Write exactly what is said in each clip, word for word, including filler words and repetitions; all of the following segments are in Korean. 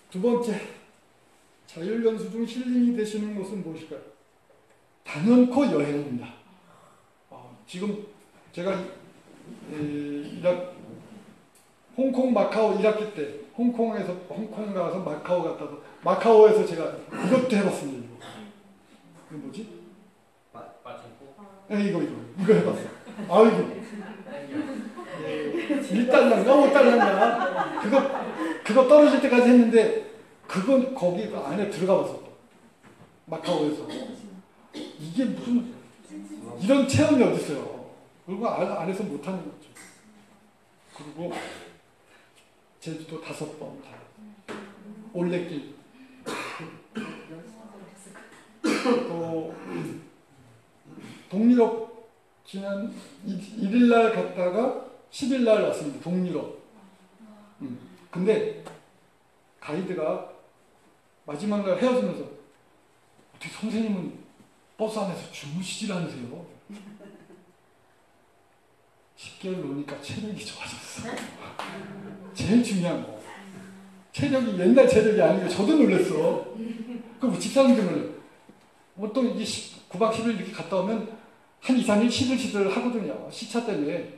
두 번째, 자율연수 중 힐링이 되시는 것은 무엇일까요? 단연코 여행입니다. 어, 지금 제가 에, 일학, 홍콩 마카오 일 학기 때 홍콩에서 홍콩 가서 마카오 갔다가 마카오에서 제가 이것도 해봤습니다. 이거, 이거 뭐지? 빠친코? 네, 이거 이거 이거 해봤어. 아이고 일 달러인가 오 달러인가 그거 그거 떨어질 때까지 했는데 그건 거기 안에 들어가 봤어. 마카오에서 이게 무슨 이런 체험이 어디 있어요? 그리고 안에서 못하는 거죠. 그리고 제주도 다섯 번 다 올레길 또 동유럽 지난 일 일날 갔다가 십 일날 왔습니다. 동유럽. 음. 근데 가이드가 마지막 날 헤어지면서 어떻게 선생님은 버스 안에서 주무시질 않으세요? 십 개월 노니까 체력이 좋아졌어. 제일 중요한 거. 체력이 옛날 체력이 아니고 저도 놀랐어. 그럼 집사람들은 보통 이제 구 박 십 일 이렇게 갔다 오면 한 이, 삼 일 시들시들 하거든요. 시차 때문에.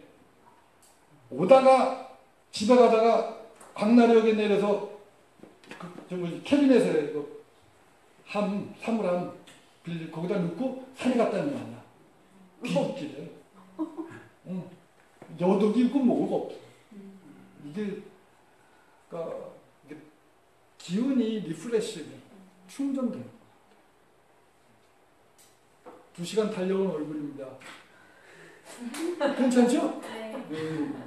오다가 집에 가다가 광나루역에 내려서 그, 저 뭐지, 캐비넷에 그 함, 사물함 빌리 거기다 넣고 산에 갔다는 거 아니야. 비길에. 응. 여독이 있고 뭐가 없어. 이게, 그러니까 이게 기운이 리프레시, 충전돼요. 두 시간 달려온 얼굴입니다. 괜찮죠? 네. 음.